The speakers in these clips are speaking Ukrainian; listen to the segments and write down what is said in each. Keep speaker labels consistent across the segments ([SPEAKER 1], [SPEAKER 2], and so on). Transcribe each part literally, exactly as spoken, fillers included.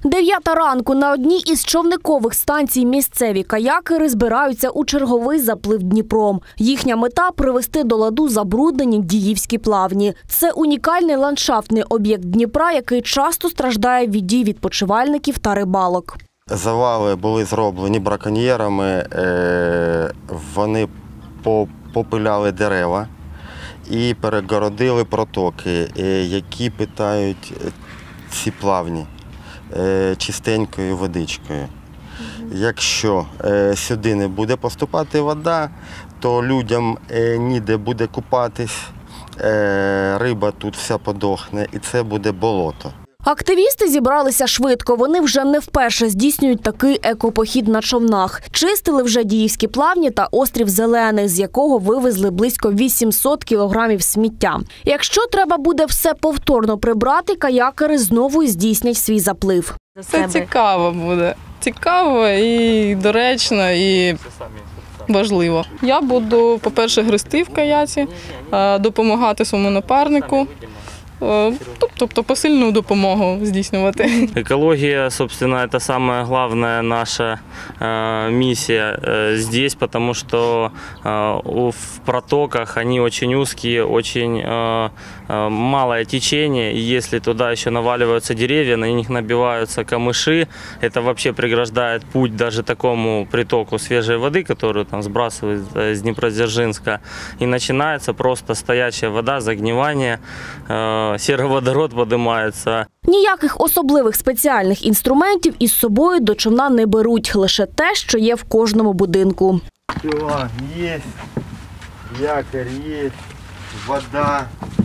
[SPEAKER 1] Дев'ята ранку на одній із човникових станцій місцеві каякери збираються у черговий заплив Дніпром. Їхня мета – привести до ладу забруднені Діївські плавні. Це унікальний ландшафтний об'єкт Дніпра, який часто страждає від дій відпочивальників та рибалок.
[SPEAKER 2] Завали були зроблені браконьєрами, вони попиляли дерева і перегородили протоки, які питають ці плавні чистенькою водичкою. Якщо сюди не буде поступати вода, то людям ніде буде купатись, риба тут вся подохне і це буде болото.
[SPEAKER 1] Активісти зібралися швидко. Вони вже не вперше здійснюють такий екопохід на човнах. Чистили вже Діївські плавні та острів Зелений, з якого вивезли близько вісімсот кілограмів сміття. Якщо треба буде все повторно прибрати, каякери знову здійснять свій заплив.
[SPEAKER 3] Це цікаво буде. Цікаво і доречно, і важливо. Я буду, по-перше, грести в каяці, допомагати своєму напарнику. Тобто посильну допомогу здійснювати.
[SPEAKER 4] Экология, собственно, это самая главная наша э, миссия э, здесь, потому что э, в протоках они очень узкие, очень э, э, малое течение, и если туда еще наваливаются деревья, на них набиваются камыши, это вообще преграждает путь даже такому притоку свежей воды, которую там сбрасывают из Днепродзержинска, и начинается просто стоячая вода, загнивание, э, сероводород піднімається.
[SPEAKER 1] Ніяких особливих спеціальних інструментів із собою до човна не беруть, лише те, що є в кожному будинку.
[SPEAKER 2] Все, є, якорь є, вода,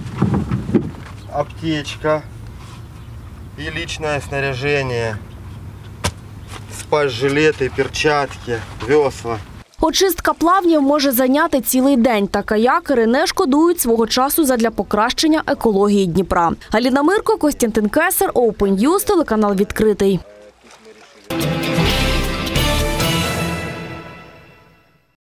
[SPEAKER 2] аптечка і личне снаряження, спас-жилети, перчатки, весла.
[SPEAKER 1] Очистка плавнів може зайняти цілий день, та каякери не шкодують свого часу задля покращення екології Дніпра. Аліна Мирко, Костянтин Кесар, Open News, телеканал «Відкритий».